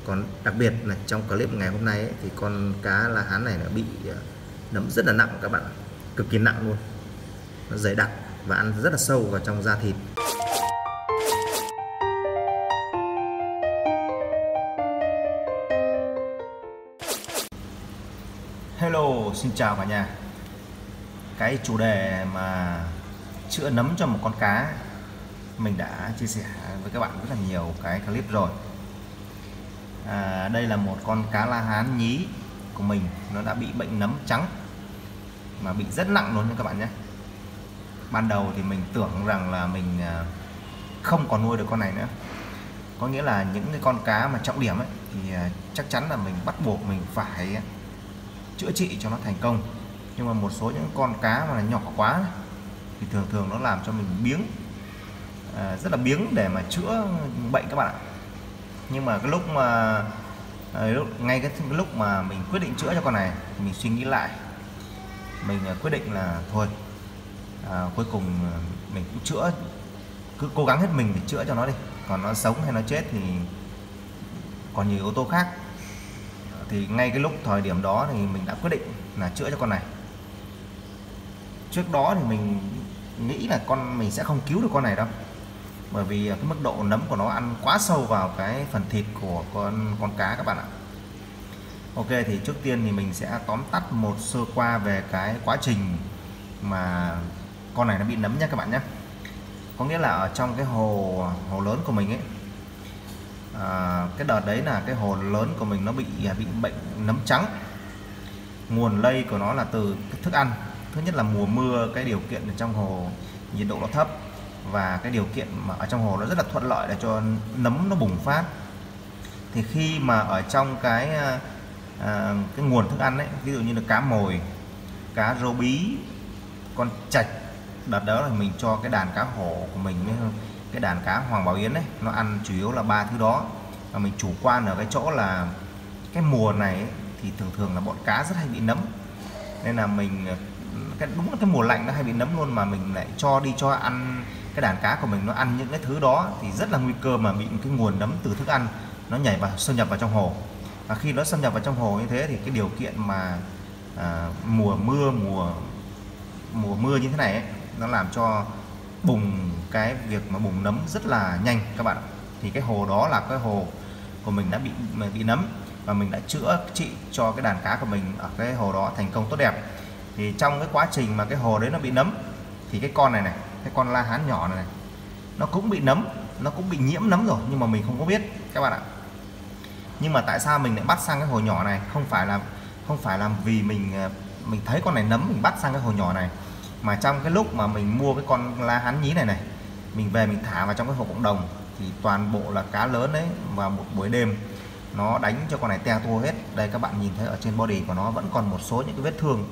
Còn đặc biệt là trong clip ngày hôm nay ấy, thì con cá la hán này nó bị nấm rất là nặng các bạn, cực kỳ nặng luôn, nó dày đặc và ăn rất là sâu vào trong da thịt. Hello, xin chào cả nhà. Cái chủ đề mà chữa nấm cho một con cá mình đã chia sẻ với các bạn rất là nhiều cái clip rồi. Đây là một con cá la hán nhí của mình, nó đã bị bệnh nấm trắng mà bị rất nặng luôn nha các bạn nhé. Ban đầu thì mình tưởng rằng là mình không còn nuôi được con này nữa, có nghĩa là những cái con cá mà trọng điểm ấy thì chắc chắn là mình bắt buộc mình phải chữa trị cho nó thành công. Nhưng mà một số những con cá mà nhỏ quá thì thường nó làm cho mình biếng, rất là biếng để mà chữa bệnh các bạn ạ. Nhưng mà cái lúc mà ngay cái lúc mà mình quyết định chữa cho con này, mình suy nghĩ lại, mình quyết định là thôi, cuối cùng mình cũng chữa, cứ cố gắng hết mình để chữa cho nó đi, còn nó sống hay nó chết thì còn nhiều yếu tố khác. Thì ngay cái lúc thời điểm đó thì mình đã quyết định là chữa cho con này. Trước đó thì mình nghĩ là mình sẽ không cứu được con này đâu, bởi vì cái mức độ nấm của nó ăn quá sâu vào cái phần thịt của con cá các bạn ạ. Ok, thì trước tiên thì mình sẽ tóm tắt một sơ qua về cái quá trình mà con này nó bị nấm nha các bạn nhé. Có nghĩa là ở trong cái hồ lớn của mình ấy, cái đợt đấy là cái hồ lớn của mình nó bị bệnh nấm trắng. Nguồn lây của nó là từ cái thức ăn. Thứ nhất là mùa mưa, cái điều kiện ở trong hồ nhiệt độ nó thấp và cái điều kiện mà ở trong hồ nó rất là thuận lợi để cho nấm nó bùng phát. Thì khi mà ở trong cái nguồn thức ăn ấy, ví dụ như là cá mồi, cá rô bí, con trạch, đợt đó là mình cho cái đàn cá hổ của mình với cái đàn cá hoàng bảo yến ấy, nó ăn chủ yếu là ba thứ đó. Và mình chủ quan ở cái chỗ là cái mùa này ấy, thì thường là bọn cá rất hay bị nấm, nên là mình đúng là cái mùa lạnh nó hay bị nấm luôn, mà mình lại cho ăn cái đàn cá của mình nó ăn những cái thứ đó thì rất là nguy cơ mà bị cái nguồn nấm từ thức ăn nó xâm nhập vào trong hồ. Và khi nó xâm nhập vào trong hồ như thế thì cái điều kiện mà mùa mưa như thế này ấy, nó làm cho cái việc mà bùng nấm rất là nhanh các bạn. Thì cái hồ đó là cái hồ của mình đã bị nấm, và mình đã chữa trị cho cái đàn cá của mình ở cái hồ đó thành công tốt đẹp. Thì trong cái quá trình mà cái hồ đấy nó bị nấm thì cái con này, cái con la hán nhỏ này, nó cũng bị nấm, nó cũng bị nhiễm nấm rồi, nhưng mà mình không có biết các bạn ạ. Nhưng mà tại sao mình lại bắt sang cái hồ nhỏ này? Không phải là vì mình thấy con này nấm mình bắt sang cái hồ nhỏ này, mà trong cái lúc mà mình mua cái con la hán nhí này, mình về mình thả vào trong cái hồ cộng đồng thì toàn bộ là cá lớn đấy, và một buổi đêm nó đánh cho con này teo tua hết. Đây các bạn nhìn thấy ở trên body của nó vẫn còn một số những cái vết thương.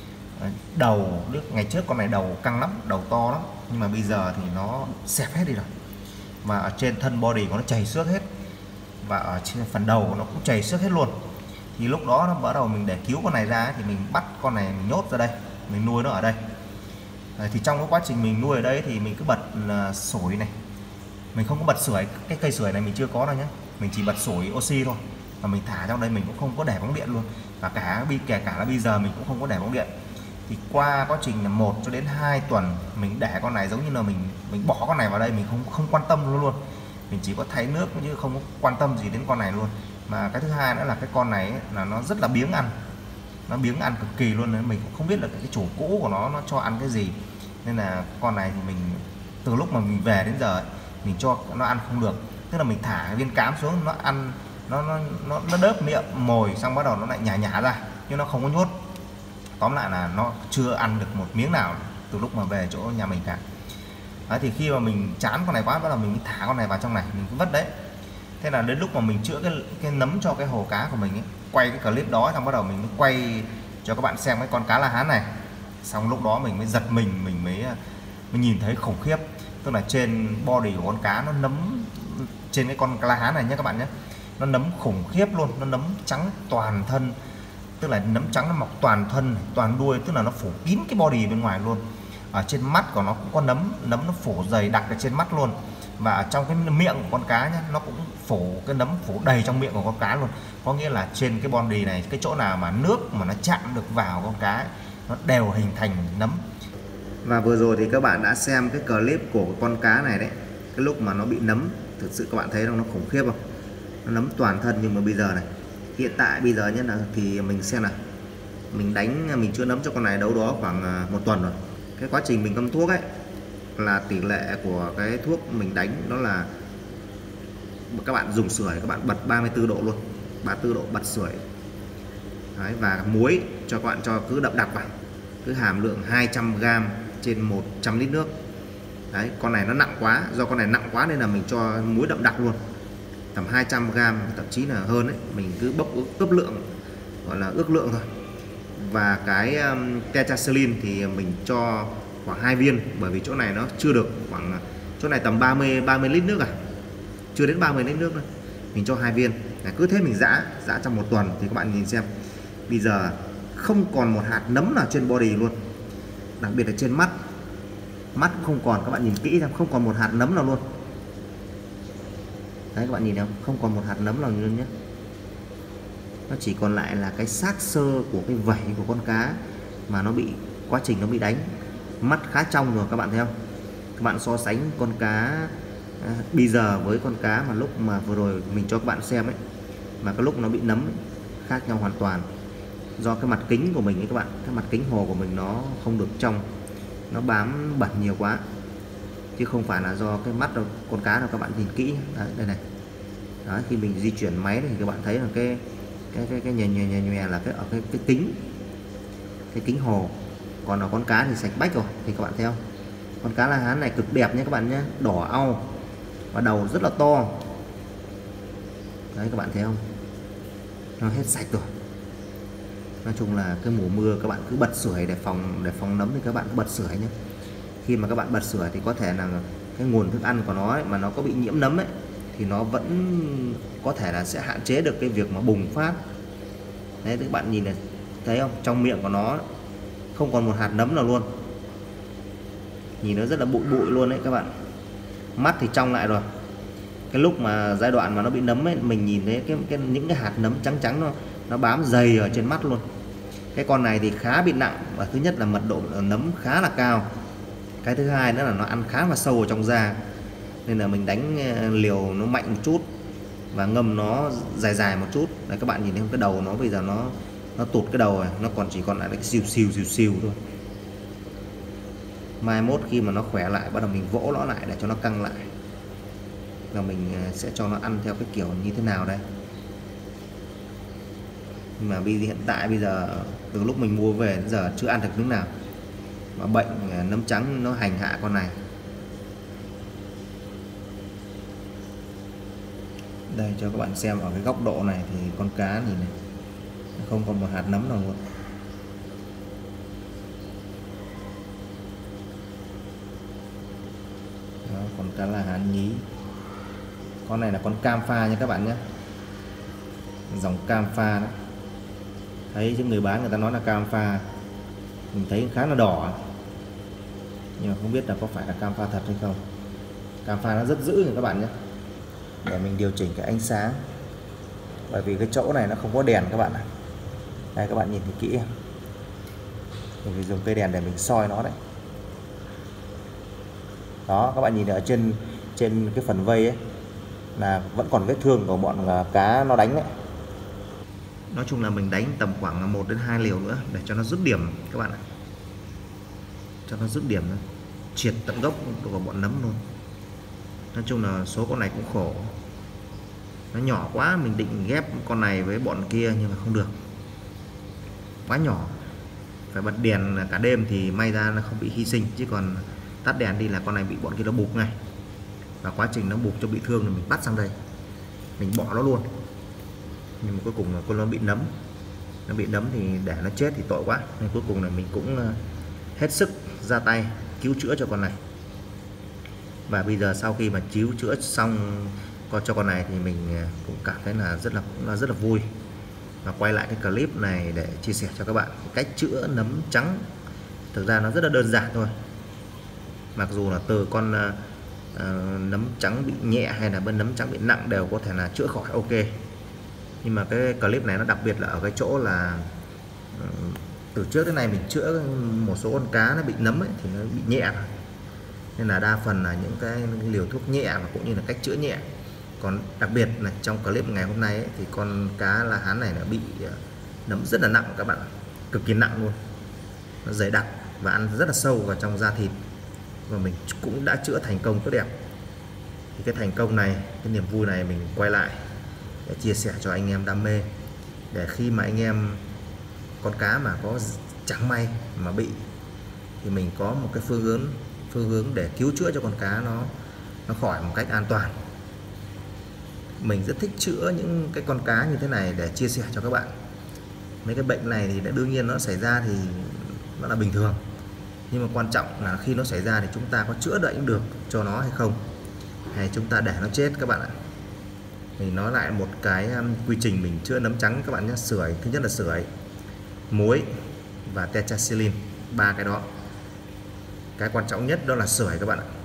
Đầu ngày trước con này đầu căng lắm, đầu to lắm, nhưng mà bây giờ thì nó xẹp hết đi rồi, và ở trên thân body của nó chảy xước hết, và ở trên phần đầu nó cũng chảy xước hết luôn. Thì lúc đó nó bắt đầu mình để cứu con này ra thì mình bắt con này mình nhốt ra đây, mình nuôi nó ở đây. Thì trong cái quá trình mình nuôi ở đây thì mình cứ bật sưởi này, mình không có bật sưởi, cái cây sưởi này mình chưa có đâu nhé, mình chỉ bật sưởi oxy thôi, và mình thả trong đây mình cũng không có để bóng điện luôn, và kể cả là bây giờ mình cũng không có để bóng điện. Thì qua quá trình là 1 cho đến 2 tuần mình để con này giống như là mình bỏ con này vào đây, mình không quan tâm luôn, mình chỉ có thay nước chứ không có quan tâm gì đến con này luôn. Mà cái thứ hai nữa là cái con này ấy, là nó rất là biếng ăn, nó biếng ăn cực kỳ luôn, nên mình cũng không biết là cái chủ cũ của nó cho ăn cái gì. Nên là con này thì mình từ lúc mà mình về đến giờ ấy, mình cho nó ăn không được, tức là mình thả viên cám xuống nó ăn, nó đớp miệng mồi xong bắt đầu nó lại nhả ra, nhưng nó không có nhốt. Tóm lại là nó chưa ăn được một miếng nào từ lúc mà về chỗ nhà mình cả. Đấy, thì khi mà mình chán con này quá, bắt đầu mình thả con này vào trong này, mình cứ vứt đấy. Thế là đến lúc mà mình chữa cái nấm cho cái hồ cá của mình ấy, quay cái clip đó xong bắt đầu mình mới quay cho các bạn xem cái con cá la hán này. Xong lúc đó mình mới giật mình mới nhìn thấy khủng khiếp, tức là trên body của con cá nó nấm, trên cái con la hán này nhé các bạn nhé, nó nấm khủng khiếp luôn, nó nấm trắng toàn thân, tức là nấm trắng nó mọc toàn thân, toàn đuôi, tức là nó phủ kín cái body bên ngoài luôn. Ở trên mắt của nó cũng có nấm nó phủ dày đặc ở trên mắt luôn. và ở trong cái miệng của con cá nhá, nó cũng phủ cái nấm phủ đầy trong miệng của con cá luôn. Có nghĩa là trên cái body này, cái chỗ nào mà nước mà nó chạm được vào con cá ấy, nó đều hình thành nấm. Và vừa rồi thì các bạn đã xem cái clip của con cá này đấy, cái lúc mà nó bị nấm, thực sự các bạn thấy nó khủng khiếp không? Nó nấm toàn thân. Nhưng mà bây giờ này, hiện tại bây giờ nhất là thì mình xem nào, mình đánh, mình chữa nấm cho con này đâu đó khoảng 1 tuần rồi. Cái quá trình mình ngâm thuốc ấy là tỷ lệ của cái thuốc mình đánh đó là các bạn dùng sưởi, các bạn bật 34 độ luôn, 34 độ bật sưởi. Đấy, và muối cho các bạn cho cứ đậm đặc vào, cứ hàm lượng 200g trên 100 lít nước. Đấy, con này nó nặng quá, do con này nặng quá nên là mình cho muối đậm đặc luôn, tầm 200g, thậm chí là hơn đấy. Mình cứ ướp lượng, gọi là ước lượng thôi. Và cái tetraxylin thì mình cho khoảng 2 viên, bởi vì chỗ này nó chưa được, khoảng chỗ này tầm 30 lít nước chưa đến 30 lít nước nữa. Mình cho 2 viên. Cứ thế mình giã trong 1 tuần thì các bạn nhìn xem, bây giờ không còn một hạt nấm nào trên body luôn, đặc biệt là trên mắt cũng không còn. Các bạn nhìn kỹ xem, không còn một hạt nấm nào luôn. Đấy, các bạn nhìn thấy không còn một hạt nấm nào luôn nhé. Nó chỉ còn lại là cái xác xơ của cái vảy của con cá mà nó bị, quá trình nó bị đánh. Mắt khá trong rồi, các bạn thấy không? Các bạn so sánh con cá bây giờ với con cá mà lúc mà vừa rồi mình cho các bạn xem ấy, mà cái lúc nó bị nấm ấy, khác nhau hoàn toàn. Do cái mặt kính của mình ấy các bạn, cái mặt kính hồ của mình nó không được trong, nó bám bẩn nhiều quá, chứ không phải là do cái mắt đâu, con cá đâu. Các bạn nhìn kỹ đấy, đây này. Đó, khi mình di chuyển máy thì các bạn thấy là cái nhòe là cái kính hồ. Còn ở con cá thì sạch bách rồi. Thì các bạn thấy không, con cá La Hán này cực đẹp nhé các bạn nhé, đỏ au và đầu rất là to. Đấy, các bạn thấy không, nó hết sạch rồi. Nói chung là cái mùa mưa các bạn cứ bật sưởi để phòng nấm thì các bạn cứ bật sưởi nhé. Khi mà các bạn bật sưởi thì có thể là cái nguồn thức ăn của nó ấy, mà nó có bị nhiễm nấm ấy, thì nó vẫn có thể là sẽ hạn chế được cái việc mà bùng phát. Đấy, các bạn nhìn này, thấy không, trong miệng của nó không còn một hạt nấm nào luôn, nhìn nó rất là bụi luôn đấy các bạn. Mắt thì trong lại rồi. Cái lúc mà giai đoạn mà nó bị nấm ấy, mình nhìn thấy những cái hạt nấm trắng nó bám dày ở trên mắt luôn. Cái con này thì khá bị nặng, và thứ nhất là mật độ nấm khá là cao, cái thứ hai nữa là nó ăn khá là sâu ở trong da, nên là mình đánh liều nó mạnh một chút và ngâm nó dài một chút. Đấy, các bạn nhìn thấy không, cái đầu nó bây giờ nó tụt cái đầu rồi, nó chỉ còn lại cái xìu thôi. Mai mốt khi mà nó khỏe lại, bắt đầu mình vỗ nó lại để cho nó căng lại, và mình sẽ cho nó ăn theo cái kiểu như thế nào đây. Nhưng mà hiện tại bây giờ từ lúc mình mua về đến giờ chưa ăn được miếng nào, và bệnh nấm trắng nó hành hạ con này. Đây cho các bạn xem ở cái góc độ này thì con cá nhìn này, không còn một hạt nấm nào luôn. Đó, con cá La Hán nhí. Con này là con cam pha nha các bạn nhé, dòng cam pha đó. Thấy chứ người bán người ta nói là cam pha, mình thấy khá là đỏ, nhưng mà không biết là có phải là cam pha thật hay không. Cam pha nó rất dữ nha các bạn nhé. Để mình điều chỉnh cái ánh sáng, bởi vì cái chỗ này nó không có đèn các bạn ạ. Đây, các bạn nhìn thấy kỹ, mình dùng cây đèn để mình soi nó đấy. Đó, các bạn nhìn ở trên cái phần vây ấy là vẫn còn vết thương của bọn cá nó đánh đấy. Nói chung là mình đánh tầm khoảng 1 đến 2 liều nữa để cho nó dứt điểm các bạn ạ, cho nó dứt điểm, triệt tận gốc của bọn nấm luôn. Nói chung là số con này cũng khổ, nó nhỏ quá. Mình định ghép con này với bọn kia nhưng mà không được, quá nhỏ. Phải bật đèn cả đêm thì may ra nó không bị hy sinh, chứ còn tắt đèn đi là con này bị bọn kia nó bục ngay. Và quá trình nó bục cho bị thương thì mình bắt sang đây, mình bỏ nó luôn. Nhưng mà cuối cùng là con nó bị nấm, thì để nó chết thì tội quá, nên cuối cùng là mình cũng hết sức ra tay cứu chữa cho con này. Và bây giờ sau khi mà cứu chữa xong cho con này thì mình cũng cảm thấy là rất là vui, và quay lại cái clip này để chia sẻ cho các bạn cách chữa nấm trắng. Thực ra nó rất là đơn giản thôi, mặc dù là từ con nấm trắng bị nhẹ hay là bên nấm trắng bị nặng đều có thể là chữa khỏi ok. Nhưng mà cái clip này nó đặc biệt là ở cái chỗ là từ trước đến nay mình chữa một số con cá nó bị nấm ấy, thì nó bị nhẹ, nên là đa phần là những cái liều thuốc nhẹ và cũng như là cách chữa nhẹ. Còn đặc biệt là trong clip ngày hôm nay ấy, thì con cá La Hán này nó bị nấm rất là nặng các bạn, cực kỳ nặng luôn, nó dày đặc và ăn rất là sâu vào trong da thịt, và mình cũng đã chữa thành công tốt đẹp. Thì cái thành công này, cái niềm vui này mình quay lại để chia sẻ cho anh em đam mê, để khi mà anh em con cá mà có chẳng may mà bị thì mình có một cái phương hướng để cứu chữa cho con cá nó khỏi một cách an toàn. Mình rất thích chữa những cái con cá như thế này để chia sẻ cho các bạn. Mấy cái bệnh này thì đương nhiên nó xảy ra thì nó là bình thường, nhưng mà quan trọng là khi nó xảy ra thì chúng ta có chữa đậy được cho nó hay không, hay chúng ta để nó chết các bạn ạ. Mình nói lại một cái quy trình mình chữa nấm trắng các bạn nhé. Sưởi, thứ nhất là sưởi, muối và tetracycline, ba cái đó. Cái quan trọng nhất đó là sưởi các bạn ạ.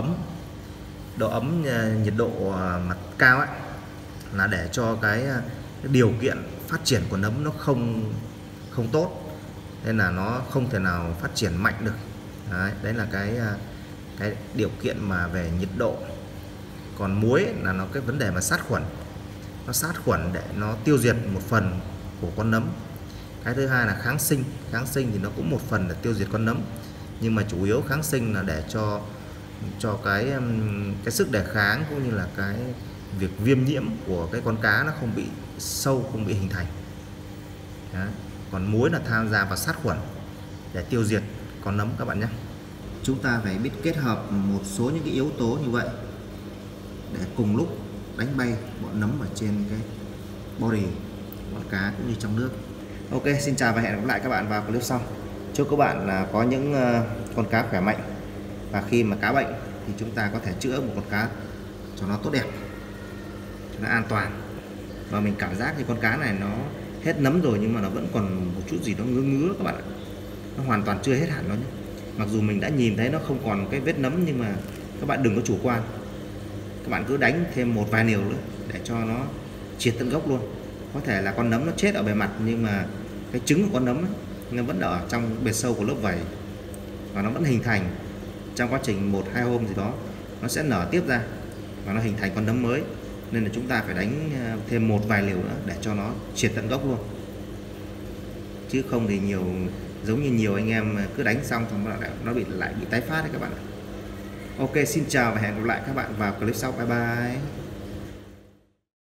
Độ ấm nhiệt độ mặt cao ấy là để cho cái điều kiện phát triển của nấm nó không tốt, nên là nó không thể nào phát triển mạnh được. Đấy là cái điều kiện mà về nhiệt độ. Còn muối là nó cái vấn đề mà sát khuẩn, nó sát khuẩn để nó tiêu diệt một phần của con nấm. Cái thứ hai là kháng sinh thì nó cũng một phần để tiêu diệt con nấm, nhưng mà chủ yếu kháng sinh là để cho cái sức đề kháng cũng như là cái việc viêm nhiễm của cái con cá nó không bị sâu, không bị hình thành. Đấy. Còn muối là tham gia vào sát khuẩn để tiêu diệt con nấm các bạn nhé. Chúng ta phải biết kết hợp một số những cái yếu tố như vậy để cùng lúc đánh bay bọn nấm ở trên cái body con cá cũng như trong nước. Ok, xin chào và hẹn gặp lại các bạn vào clip sau. Chúc các bạn là có những con cá khỏe mạnh, và khi mà cá bệnh thì chúng ta có thể chữa một con cá cho nó tốt đẹp, cho nó an toàn. Và mình cảm giác thì con cá này nó hết nấm rồi, nhưng mà nó vẫn còn một chút gì đó ngứa các bạn ạ. Nó hoàn toàn chưa hết hẳn đâu nhé. Mặc dù mình đã nhìn thấy nó không còn cái vết nấm, nhưng mà các bạn đừng có chủ quan. Các bạn cứ đánh thêm một vài liều nữa để cho nó triệt tận gốc luôn. Có thể là con nấm nó chết ở bề mặt, nhưng mà cái trứng của con nấm ấy, nó vẫn ở trong bề sâu của lớp vảy, và nó vẫn hình thành trong quá trình 1-2 hôm gì đó nó sẽ nở tiếp ra và nó hình thành con nấm mới. Nên là chúng ta phải đánh thêm một vài liều nữa để cho nó triệt tận gốc luôn, chứ không thì giống như nhiều anh em cứ đánh xong nó lại bị tái phát đấy các bạn. Ok, xin chào và hẹn gặp lại các bạn vào clip sau. Bye bye.